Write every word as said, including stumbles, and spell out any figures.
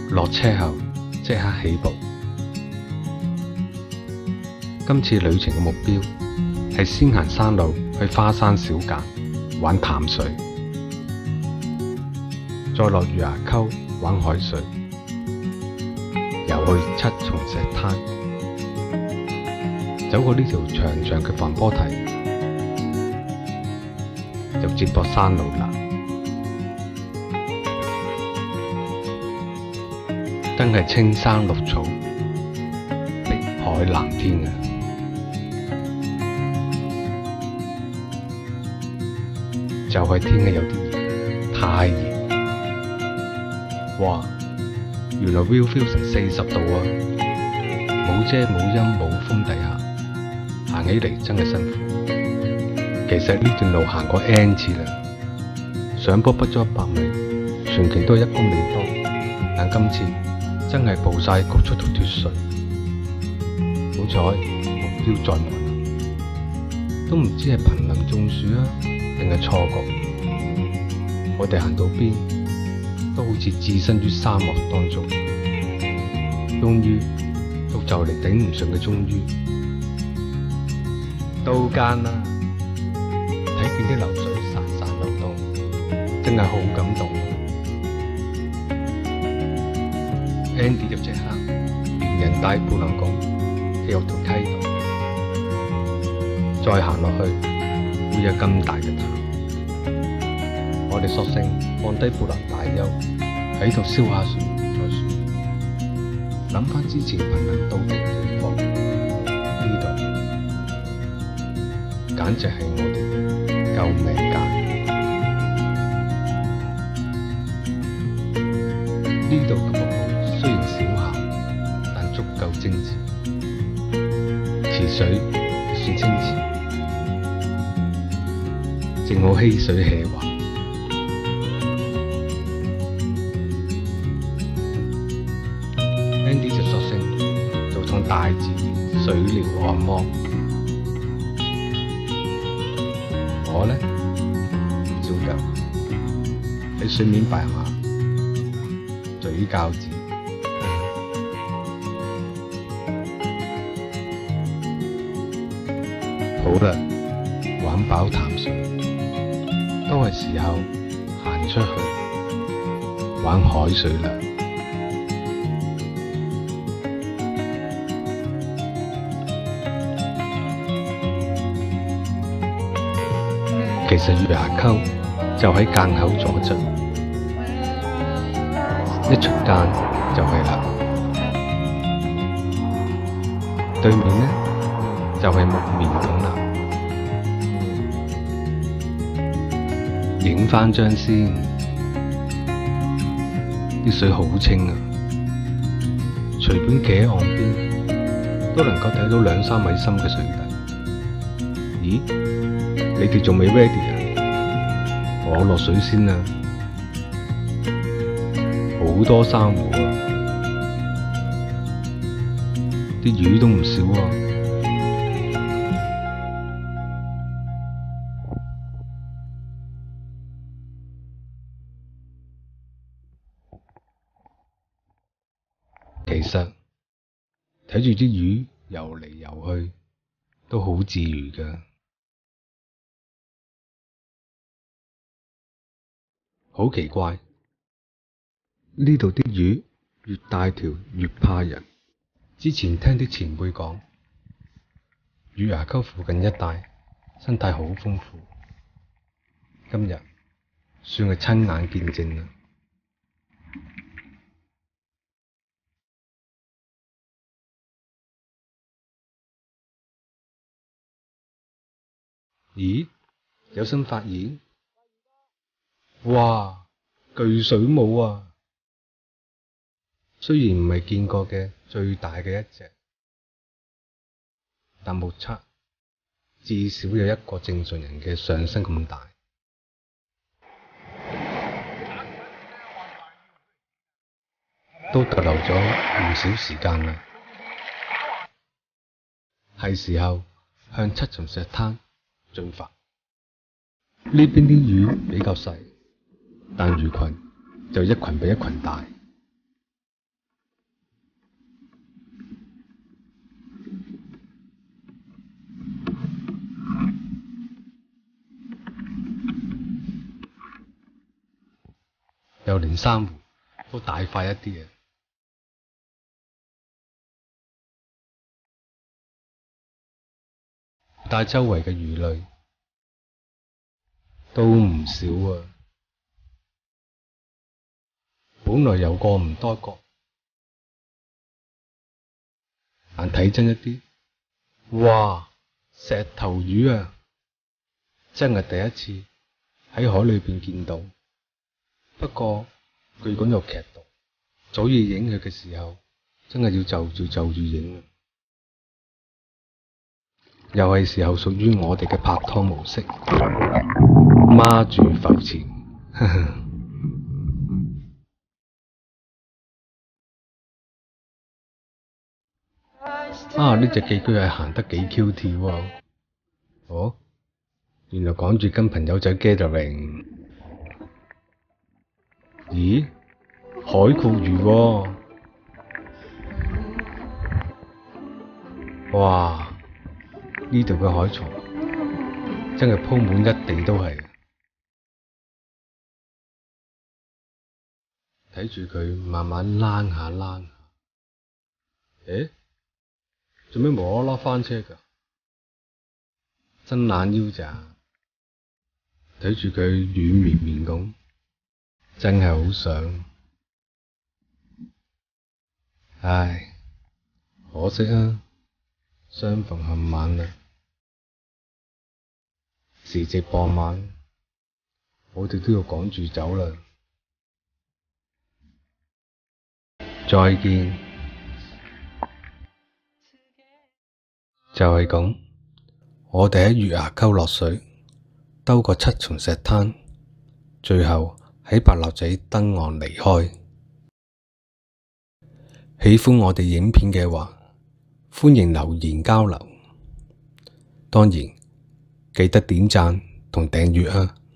落車後即刻起步。今次旅程嘅目標係先行山路去花山小澗玩淡水，再落月牙溝玩海水，又去七重石灘，走過呢條長長嘅防波堤，就接駁山路啦。真係青山綠草，碧海藍天啊！就係天氣有啲熱，太熱。哇！原來 view feel 成四十度啊！冇遮冇陰冇風底下，行起嚟真係辛苦。其實呢段路行過 N 次啦，上坡不足一百米，全程都係一公里多，但今次真係步晒谷出到脫水。好彩目標在望，都唔知係瀕臨中暑啊，定係錯覺。我哋行到邊，都好似置身於沙漠當中。終於到就嚟頂唔順嘅終於，到間啦！睇見啲流水潺潺流動，真係好感動。Andy 就即刻連人帶背囊咁企入條溪度，再行落去會有咁大嘅潭。我哋索性放低背囊大休，喺度消下暑再算。諗返之前頻頻到嘅地方，呢度簡直係我哋救命界。呢度嘅服務雖然小巧，但足夠精緻。池水算清澈，正好溪水氣滑。Andy 就索性做趟大自然水療按摩，我呢，照舊喺水面擺下嘴餃子。好啦，玩飽淡水，都係時候行出去玩海水啦。其實月牙溝就喺澗口左側，一出澗就係啦。對面呢就係木棉筒啦。影返張先，啲水好清啊，隨便企喺岸邊都能夠睇到兩三米深嘅水底。咦？你哋仲未 ready 啊？我落水先啦，好多珊瑚啊，啲魚都唔少啊。其實睇住啲魚游嚟游去，都好治癒㗎。好奇怪，呢度啲魚越大條越怕人。之前聽啲前輩講，月牙溝附近一帶生態好豐富，今日算係親眼見證啦。咦？有新發現？哇！巨水母啊！雖然唔係見過嘅最大嘅一隻，但目測至少有一個正常人嘅上身咁大。都逗留咗唔少時間啦，係時候向七重石灘進發。呢邊啲魚比較細，但魚群就一群比一群大。 連珊瑚都大塊一啲啊！但係周圍嘅魚類都唔少啊！本來有個唔多個，但睇真一啲，哇！石頭魚啊，真係第一次喺海裏邊見到。不過據講有劇毒，早已影佢嘅時候，真係要就住就住影啊！又係時候屬於我哋嘅拍拖模式，孖住浮潛。啊！呢隻寄居蟹行得幾 Q T 喎。哦，原來趕住跟朋友仔 gathering。咦？海蛞蝓喎。哇！呢度嘅海床真係鋪滿一地都係，睇住佢慢慢躝下躝下。誒？做咩無啦啦翻車㗎？真懶腰咋？睇住佢軟綿綿咁，真係好想。唉，可惜啊，相逢恨晚啦。時值傍晚，我哋都要趕住走啦。再見。就係咁，我哋喺月牙溝落水，兜過七重石灘，最後喺白鰾仔登岸離開。喜歡我哋影片嘅話，歡迎留言交流。當然記得點讚同訂閱啊！